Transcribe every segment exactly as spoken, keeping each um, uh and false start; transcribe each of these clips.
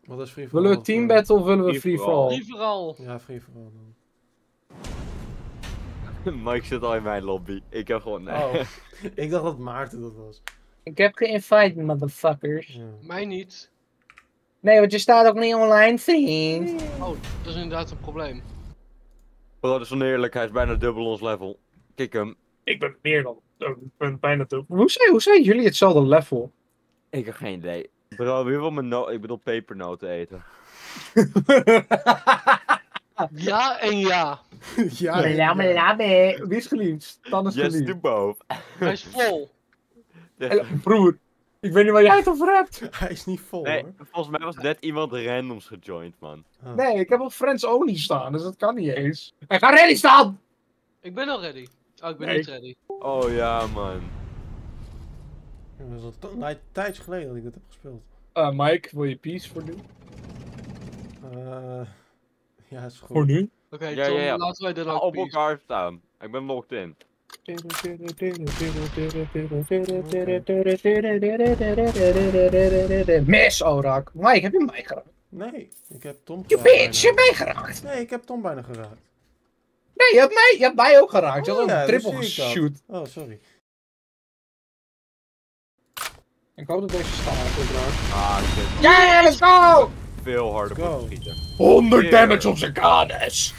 Wat is free for all? Willen we team battle of willen we Free free for for all? Free for all. Ja, free for all dan. Mike zit al in mijn lobby. Ik heb gewoon... Nee. Oh, ik dacht dat Maarten dat was. Ik heb geïnvite, motherfuckers. Ja. Mij niet. Nee, want je staat ook niet online, vriend. Oh, dat is inderdaad een probleem. Bro, dat is oneerlijk. Hij is bijna dubbel ons level. Kik hem. Ik ben meer dan... Ik ben bijna te... Hoe zijn, hoe zijn jullie hetzelfde level? Ik heb geen idee. Bro, wie wil mijn no ik bedoel pepernoten eten? Ja en ja. Ja, Lamme, lamme. Wie is geliefd? Dan is Yes, geliefd. to both. Hij is vol. Eh, Broer, ik weet niet waar jij het over hebt. Hij is niet vol Nee, hoor. volgens mij was net iemand randoms gejoind, man. Ah. Nee, ik heb op Friends Only staan, dus dat kan niet eens. Hij gaat ready staan! Ik ben al ready. Oh, ik ben Nee. niet ready. Oh ja, man. Ja, dat is al to- nou, een tijdje geleden dat ik dit heb gespeeld. Uh, Mike, wil je peace voor nu? Uh, ja, is goed. Voor nu? Oké, Ja, Tom, ja, ja. laten wij dit Ga ook op peace. elkaar staan. Ik ben locked in. Mes, oh raak. Mike, heb je mij geraakt? Nee, ik heb Tom Je geraakt bitch, je bijna. hebt mij geraakt. Nee, ik heb Tom bijna geraakt. Nee, je hebt mij, je hebt mij ook geraakt. Je had Oh ook ja, een triple dus zie ik dat. geshoot. Oh, sorry. Ik hoop dat deze staat ook raakt. Ah, ik heb Ja, let's go! veel harder Go. moeten schieten. honderd Yeah. damage op zijn kades.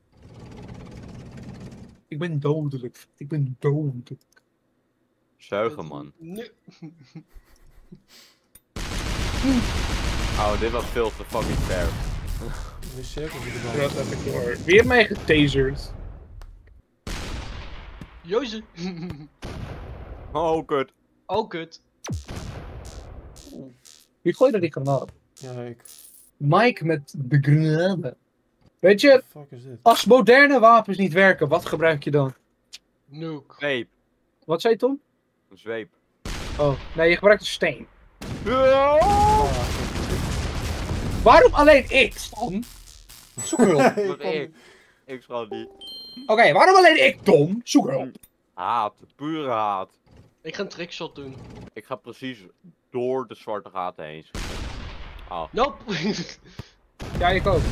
Ik ben dodelijk. Ik ben dodelijk. Zuigen, man. Nee. Oh, dit was veel te fucking fair. De cirkel zit er Ja, wel. dat heb ik door. Wie heeft mij getaserd? Joze. Oh, kut. Oh, kut. Wie gooide die granaat? Ja, ik. Mike met de grenade. Weet je, What the fuck is dit? als moderne wapens niet werken, wat gebruik je dan? Nuke. Zweep. Wat zei Tom? Een zweep. Oh, nee, je gebruikt een steen. Oh, Waarom alleen ik, Tom? Zoek hulp. Oké, wat ik. Ik zal niet. waarom alleen ik, Tom? Zoek hulp. Haat. Pure haat. Ik ga een trickshot doen. Ik ga precies door de zwarte gaten heen. Oh. Nope. Ja, ik ook.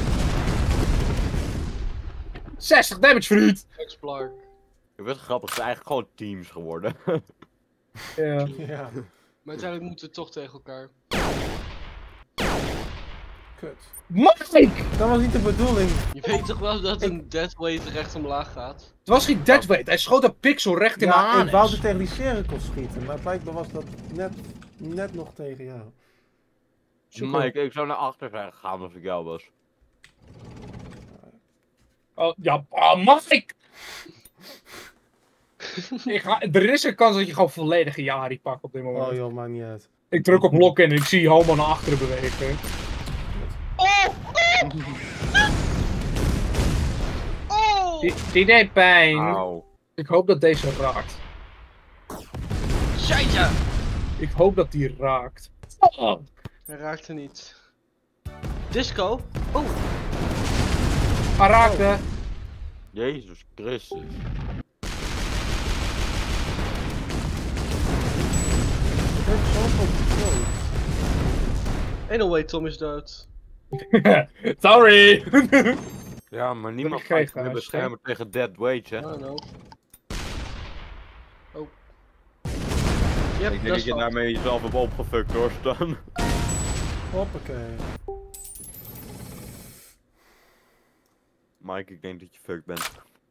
zestig damage, vriend. Explar. Ik weet het grappig, het zijn eigenlijk gewoon teams geworden. Ja. Ja, Maar uiteindelijk moeten we toch tegen elkaar. kut. Mike! Dat was niet de bedoeling. Je weet toch wel dat een deathweight recht omlaag gaat? Het was geen deathweight, hij schoot een pixel recht in mijn Ja, ik wou anus. er tegen die cirkel schieten, maar blijkbaar was dat net, net nog tegen jou. Zoek Mike, ik zou naar achter zijn gegaan als ik jou was. Oh, ja, oh, Mike! ik ga, er is een kans dat je gewoon volledige Yari pakt op dit moment. Oh joh, maakt niet uit. Ik druk op lock in en ik zie Homo naar achteren bewegen. Oh! Oh! Die, die deed pijn. Auw. Ik hoop dat deze raakt. Scheitje! Ik hoop dat die raakt. Oh. Hij raakte niet. Disco? Oh! Hij raakte. Jezus Christus. Het heeft zoveel controle. Anyway, Tom is dood. Sorry. Ja, maar niemand ik gaat krijg, je eh, beschermen tegen dead weights, hè? I don't know. Oh. Ik Yep, denk dat dat is je fout. daarmee jezelf hebt opgefukt hoor, Stan. Hoppakee. Mike, ik denk dat je fucked bent.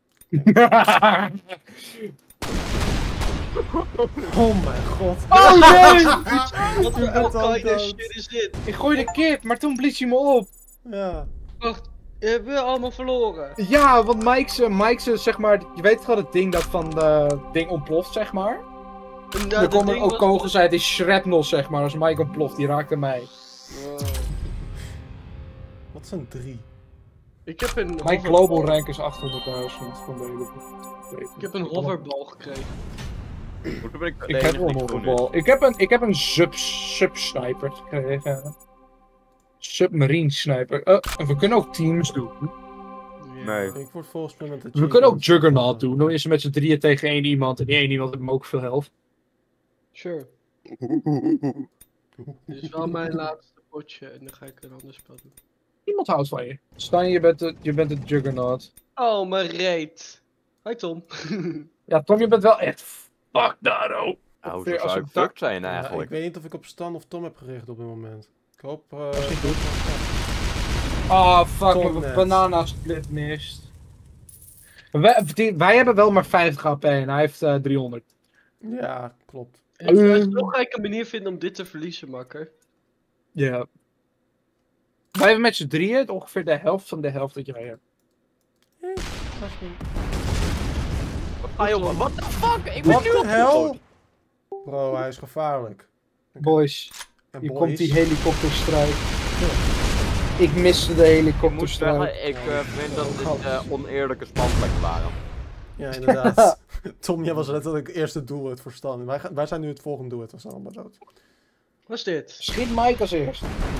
Oh mijn god. Oh nee! Wat voor Je bent al al-Qaeda dood. shit is dit? Ik gooi de kip, maar toen blies hij me op. Ja. Wacht, je hebt weer allemaal verloren. Ja, want Mike's, Mike's, zeg maar, je weet wel het ding dat van de ding ontploft, zeg maar. En, uh, er dat komen ding ook was- kogels uit, die shrapnel, zeg maar. Als Mike ontploft, die raakte mij. Wow. Wat is een drie? Ik heb een Mijn hoverbal- global rank is achthonderdduizend van de hele... Ik heb een hoverbal gekregen. Hoezo ben ik de Ik heb enige wel een die groen is? hoverbal. Ik heb een, ik heb een sub, sub sniper gekregen. Submarine sniper. Uh, en we kunnen ook teams doen. Nee. Ik word volgens mij met de We kunnen ook Juggernaut doen. Dan is er met z'n drieën tegen één iemand. En die één iemand heeft hem ook veel helft. Sure. Dit is wel mijn laatste potje en dan ga ik een ander spel doen. Iemand houdt van je. Stan, je bent de, je bent de juggernaut. Oh, mijn reet. Hoi Tom. Ja, Tom, je bent wel echt fuck Daro. Nou, hoe Als zou ik ik dat- fucked zijn Ja, ik eigenlijk? weet niet of ik op Stan of Tom heb gericht op dit moment. Ik hoop... eh, is niet ik hoop goed. wel- Oh, fuck, Tom mijn net. banana split mist. Wij, die- wij hebben wel maar vijftig H P en hij heeft uh, driehonderd. Ja, klopt. Ik zou toch ga ik een manier vinden om dit te verliezen, makker. Ja. Wij hebben met z'n drieën ongeveer de helft van de helft dat jij hebt. Eh, dat is goed. Ah joh, what the fuck? Ik ben Wat nu de op hel? Bro, hij is gevaarlijk. Boys, En hier boys, komt die helikopterstrijd. Ik miste de Ik moet helikopterstrijd. zeggen, ik uh, vind dat dit uh, oneerlijke spanplekken waren. Ja, inderdaad. Tom, jij was letterlijk het eerste doelwit voor Stan. Wij, gaan- wij zijn nu het volgende doelwit, we zijn allemaal dood. Wat is dit? Schiet Mike als eerst.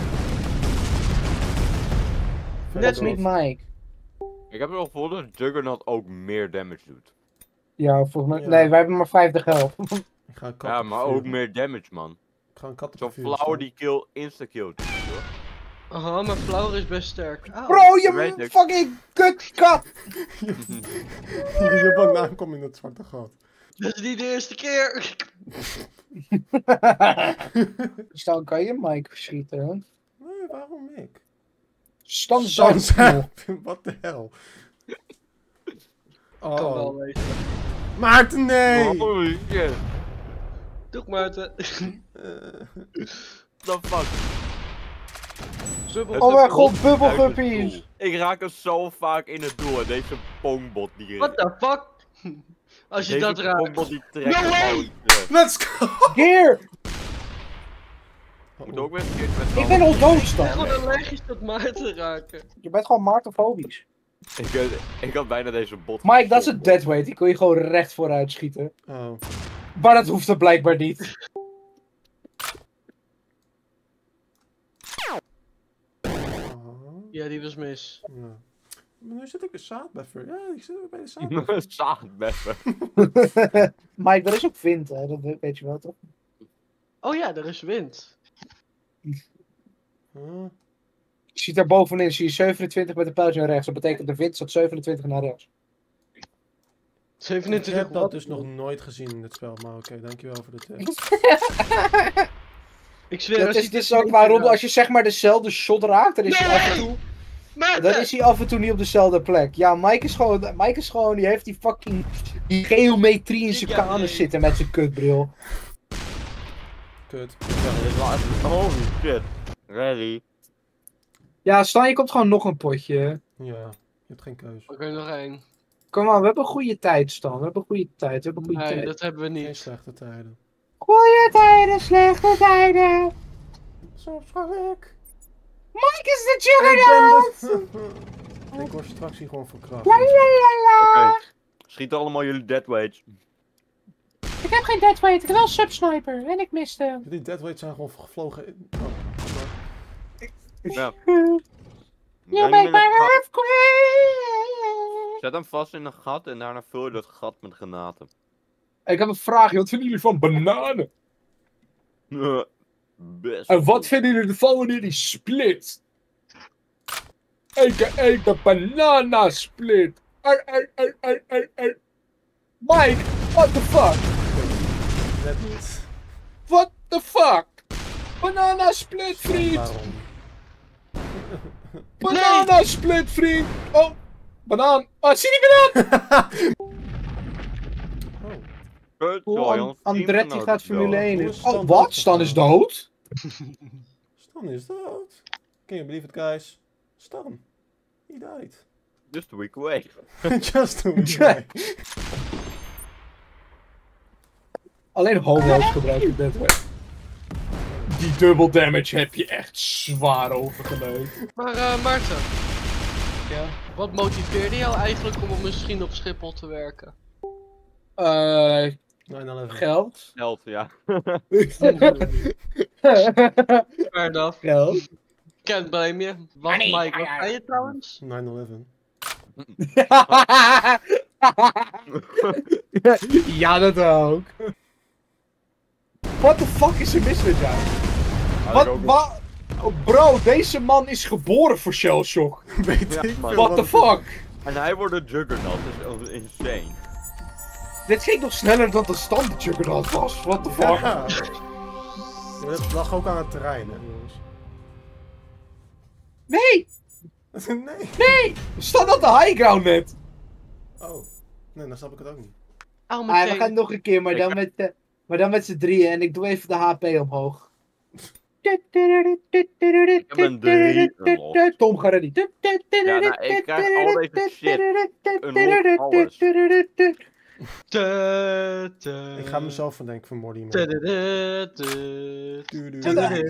Veel Net dood. niet Mike. Ik heb wel gevoel dat Juggernaut ook meer damage doet. Ja, volgens mij. Ja. Nee, wij hebben maar vijftig health. Ik ga een kat Ja, maar ook meer damage, man. Ik ga een kat op Zo'n de vuur flower slaan. die kill insta-killt. Aha, mijn flower is best sterk. Auw. Bro, weet je ik. fucking kutkat! Je banaan komt in het zwarte gat. Dat is niet de eerste keer. Stan, kan je Mike schieten? Hè? Nee, waarom ik? Stan Stan zijn. Wat de hel? Kan wel Oh. wezen. Maarten, nee! Holy shit. Doe Maarten. What the fuck? Subbel. Oh mijn god, Uit het bubbelguppies! doel. Ik raak er zo vaak in het doel en deze pongbot die... What the fuck? Als je deze dat raakt. pongbot die trekt No way! gewoon terug. Let's go! Gear! Moet ook weer een keer met Ik ben al dood, Ik ben Stan. gewoon allergisch tot Maarten raken. Je bent gewoon maartofobisch. ik, eh, ik had bijna deze bot... Mike, dat is een deadweight. Die kon je gewoon recht vooruit schieten. Oh. Maar dat hoeft er blijkbaar niet. Oh. Ja, die was mis. Ja. Maar nu zit ik bij zaadbuffer. Ja, ik zit ook bij de zaadbuffer. Zaadbeffen. Mike, er is ook wind, hè? Dat weet je wel toch? Oh ja, er is wind. Huh? Je ziet daar bovenin, zie je zevenentwintig met een pijltje naar rechts. Dat betekent de wind staat zevenentwintig naar rechts. Ik zevenentwintig heb dat wat? dus nog nooit gezien in dit spel, maar oké, dankjewel voor de tip. Ik zweer, Dat als is ik dus dit ook niet waarom, gedaan- als je zeg maar dezelfde shot raakt, dan is hij Nee! af en toe... Maarten! Dan is hij af en toe niet op dezelfde plek. Ja, Mike is gewoon, Mike is gewoon, die heeft die fucking die geometrie in zijn Ja, kanus nee. zitten met zijn kutbril. Kut. Holy shit. Ready? Ja, Stan, je komt gewoon nog een potje. Ja, je hebt geen keuze. Oké, nog één. Kom aan, we hebben een goede tijd, Stan. We hebben een goede tijd, we hebben een goede Nee, tijd. dat hebben we Geen niet. slechte tijden. Goeie tijden, slechte tijden. Zo ik. Mike is de Ik juggernaut. ben de... Ik word straks hier gewoon verkracht. La la la la. Oké. Schiet allemaal jullie deadweights. Ik heb geen deadweight, ik heb wel subsniper en ik miste. Die deadweights zijn gewoon gevlogen in... Oh, Ja. You Breng make hem my in het gat. heart cry. Zet hem vast in een gat en daarna vul je dat gat met granaten. Ik heb een vraag, wat vinden jullie van bananen? Best. En wat goed. vinden jullie ervan wanneer die split? A K A de banana split. Ar, ar, ar, ar, ar, ar. Mike, what the fuck? net niet. What the fuck? Banana split, vriend. Waarom? Banana split, vriend. Oh, banaan. Oh, zie die banaan? Oh. Kut, Oh, joh, An- jongens, Andretti teamgenoot gaat is Formule dood. één Hoe in. is Stan Oh, wat? Stan is dood? Stan is dood. Can you believe it, guys? Stan. He died. Just a week away. Just a week away. Alleen homo's gebruiken dit weg. Die double damage heb je echt zwaar overgeleefd. Maar eh Maarten, Ja. wat motiveerde jou eigenlijk om misschien op Schiphol te werken? Eh, nine eleven. geld. Held, ja. Fair enough. Geld. Can't blame je. Wat Money. Mike, wat zei je trouwens? nine eleven. Ja, dat ook. What the fuck is er mis met jou? Had ik Wat, ook nog. wat, Oh, bro, deze man is geboren voor Shell Shock. Weet Ja, ik man. veel What the wat het is. fuck? En hij wordt een Juggernaut, dat is insane. Dit ging nog sneller dan de standaard Juggernaut was. What the fuck? Ja. Ja, dat lag ook aan het terrein, hè, jongens. Nee! Nee. Nee! We staan op de high ground net. Oh. Nee, dan snap ik het ook niet. Au, Ah, we meteen. gaan nog een keer, maar Ik dan heb- met, eh, maar dan met z'n drieën. En ik doe even de H P omhoog. Ik heb een drie unlocked. Tom, ga ready. Ja, nou, ik krijg al deze shit. Unlock alles. Te, te, Ik ga mezelf van denken van Morty. te, man. te, te, te. Du- du- Te- du- te-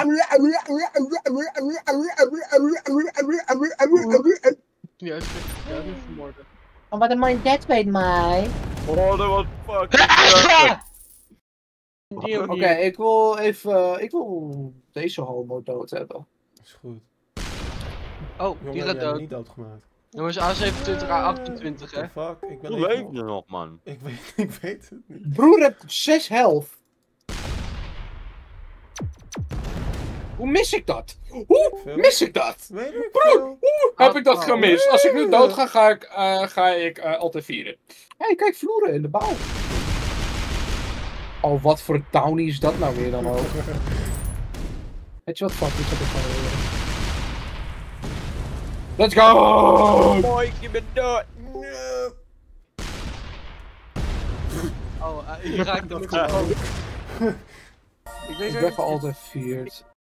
Nu uitspreken. Ja, nu vermoorden. Oh, wat een mooie dead weet mij. Oh, dat was fucking Die ook Oké, niet. ik wil even, ik wil deze homo dood hebben. Is goed. Oh, Jongen, die jij gaat hebt dood. niet doodgemaakt. Jongens, A zevenentwintig, A achtentwintig, hè. What the fuck? Ik ben Hoe even leeft nog- je nog, man? Ik weet, ik weet het niet. Broer heeft zes health. Hoe mis ik dat? Hoe Veel? mis ik dat? Weet ik Broer, veel. hoe heb ik dat Oh. gemist? Als ik nu dood ga, ga ik, eh, ga ik eh, altijd vieren. Hé, hey, kijk, vloeren in de bouw. Oh, wat voor downy is dat nou weer dan ook? Weet je wat, fuck, ik heb het gewoon weer. Let's go! Mooi, je bent dood. Oh, uh, je raakt hem met Dat zijn kan oog. ook. Ik weet Ik niet. ben altijd vierd.